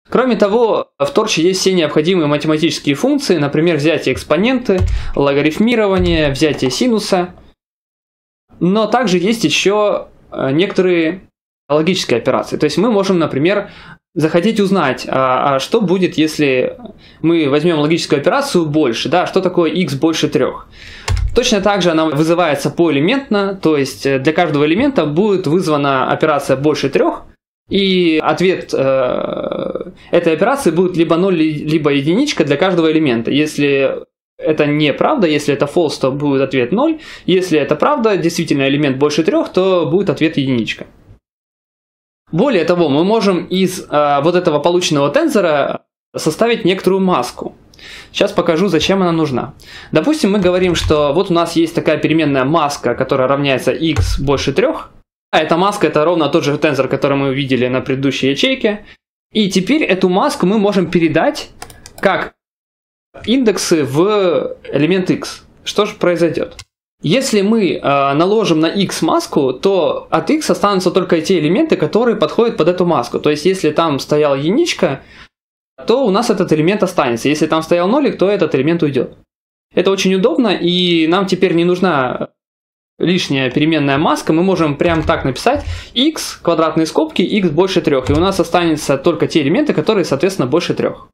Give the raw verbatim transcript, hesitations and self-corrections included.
Кроме того, в торче есть все необходимые математические функции, например, взятие экспоненты, логарифмирование, взятие синуса. Но также есть еще некоторые логические операции. То есть мы можем, например, захотеть узнать, а, а что будет, если мы возьмем логическую операцию больше, да, что такое x больше трех. Точно так же она вызывается поэлементно, то есть для каждого элемента будет вызвана операция больше трех, и ответ э, этой операции будет либо ноль, либо единичка для каждого элемента. Если это неправда, если это false, то будет ответ ноль. Если это правда, действительно элемент больше трех, то будет ответ единичка. Более того, мы можем из э, вот этого полученного тензора составить некоторую маску. Сейчас покажу, зачем она нужна. Допустим, мы говорим, что вот у нас есть такая переменная маска, которая равняется x больше трех. А эта маска — это ровно тот же тензор, который мы видели на предыдущей ячейке. И теперь эту маску мы можем передать как индексы в элемент x. Что же произойдет? Если мы э, наложим на x маску, то от x останутся только те элементы, которые подходят под эту маску. То есть, если там стояла единичка, то у нас этот элемент останется. Если там стоял нолик, то этот элемент уйдет. Это очень удобно, и нам теперь не нужна лишняя переменная маска. Мы можем прям так написать x, квадратные скобки, x больше трех. И у нас останется только те элементы, которые, соответственно, больше трех.